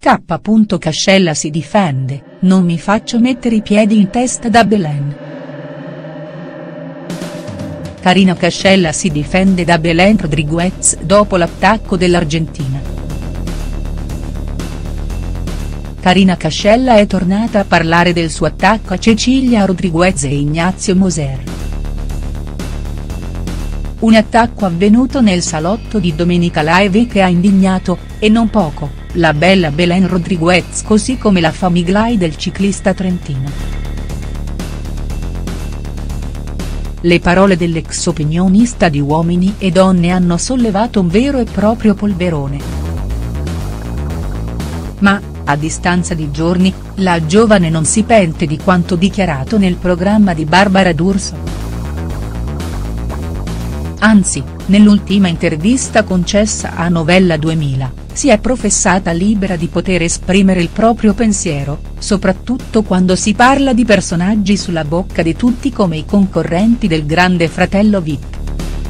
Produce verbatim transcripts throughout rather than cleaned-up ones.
K. Cascella si difende: non mi faccio mettere i piedi in testa da Belen. Karina Cascella si difende da Belen Rodriguez dopo l'attacco dell'Argentina. Karina Cascella è tornata a parlare del suo attacco a Cecilia Rodriguez e Ignazio Moser. Un attacco avvenuto nel salotto di Domenica Live che ha indignato, e non poco, la bella Belen Rodriguez così come la famiglia del ciclista trentino. Le parole dell'ex opinionista di Uomini e Donne hanno sollevato un vero e proprio polverone. Ma, a distanza di giorni, la giovane non si pente di quanto dichiarato nel programma di Barbara D'Urso. Anzi, nell'ultima intervista concessa a Novella duemila, si è professata libera di poter esprimere il proprio pensiero, soprattutto quando si parla di personaggi sulla bocca di tutti come i concorrenti del Grande Fratello V I P.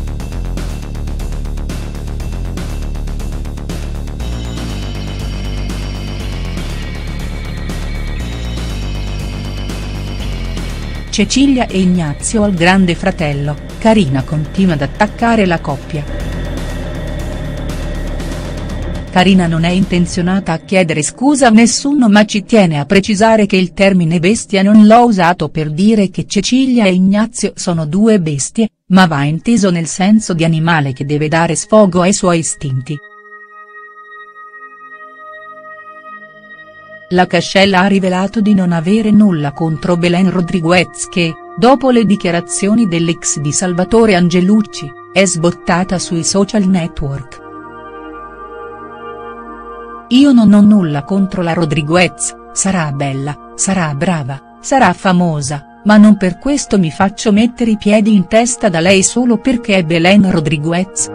Cecilia e Ignazio al Grande Fratello, Karina continua ad attaccare la coppia. Karina non è intenzionata a chiedere scusa a nessuno ma ci tiene a precisare che il termine bestia non l'ho usato per dire che Cecilia e Ignazio sono due bestie, ma va inteso nel senso di animale che deve dare sfogo ai suoi istinti. La Cascella ha rivelato di non avere nulla contro Belen Rodriguez che, dopo le dichiarazioni dell'ex di Salvatore Angelucci, è sbottata sui social network. Io non ho nulla contro la Rodriguez, sarà bella, sarà brava, sarà famosa, ma non per questo mi faccio mettere i piedi in testa da lei solo perché è Belen Rodriguez.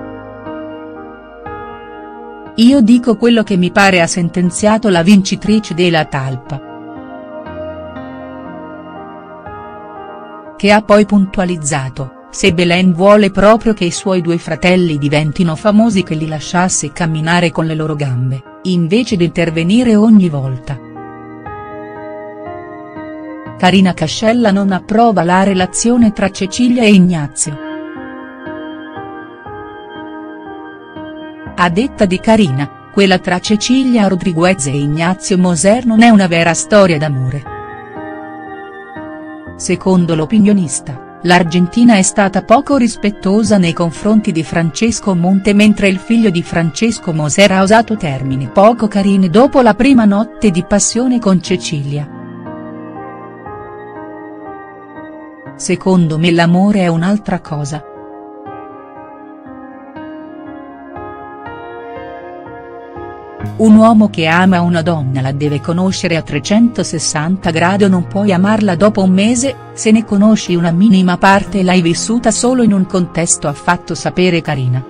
Io dico quello che mi pare, ha sentenziato la vincitrice della talpa. Che ha poi puntualizzato: se Belen vuole proprio che i suoi due fratelli diventino famosi che li lasciasse camminare con le loro gambe, invece di intervenire ogni volta. Karina Cascella non approva la relazione tra Cecilia e Ignazio. A detta di Karina, quella tra Cecilia Rodriguez e Ignazio Moser non è una vera storia d'amore. Secondo l'opinionista, l'Argentina è stata poco rispettosa nei confronti di Francesco Monte mentre il figlio di Francesco Moser ha usato termini poco carini dopo la prima notte di passione con Cecilia. Secondo me l'amore è un'altra cosa. Un uomo che ama una donna la deve conoscere a trecentosessanta gradi o non puoi amarla dopo un mese, se ne conosci una minima parte e l'hai vissuta solo in un contesto, ha fatto sapere Karina.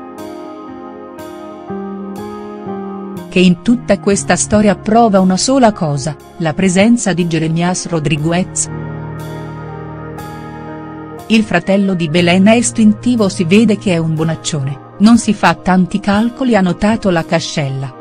Che in tutta questa storia prova una sola cosa, la presenza di Jeremías Rodriguez. Il fratello di Belen è istintivo, si vede che è un bonaccione, non si fa tanti calcoli, ha notato la Cascella.